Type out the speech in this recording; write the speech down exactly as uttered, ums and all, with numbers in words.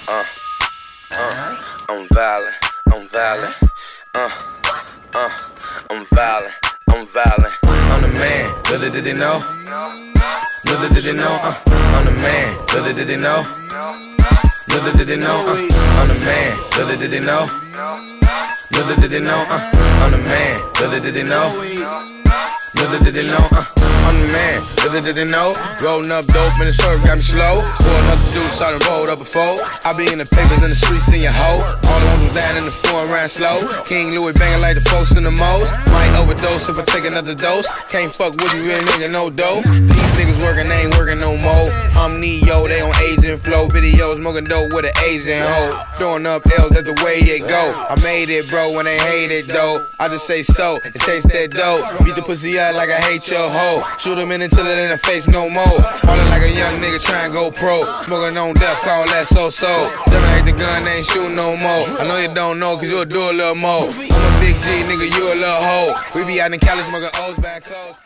Uh, uh, I'm violent, I'm violent. Uh, uh, I'm violent, I'm violent. I'm the man, little did they know. Little did they know, uh, I'm the man, little did they know. Little did they know, uh, I'm the man, little did they know. Little did they know, uh, I'm the man, little did they know. Little did they know, uh, I'm the man, little did they know. Rolling up dope in the surf got me slow. Pouring up the juice, I done rolled up before. I be in the papers in the streets in your hoe. All the ones down in the foreign ran slow. King Louis banging like the folks in the most. Might overdose if I take another dose. Can't fuck with you, real nigga, no dope. These niggas working, they ain't working no more. I'm Neo, they on Asian flow. Videos smoking dope with an Asian hoe. Throwing up L's, that's the way it go. I made it, bro, when they hate it, though. I just say so, and chase that dope. Beat the pussy out like I hate your hoe. Shoot him in until it in the face no more. Ballin' like a young nigga trying to go pro. Smoking on death, call that so-so. Jumping like the gun, they ain't shooting no more. I know you don't know, cause you'll do a little more. I'm a big G, nigga, you a little hoe. We be out in Cali smoking O's back close.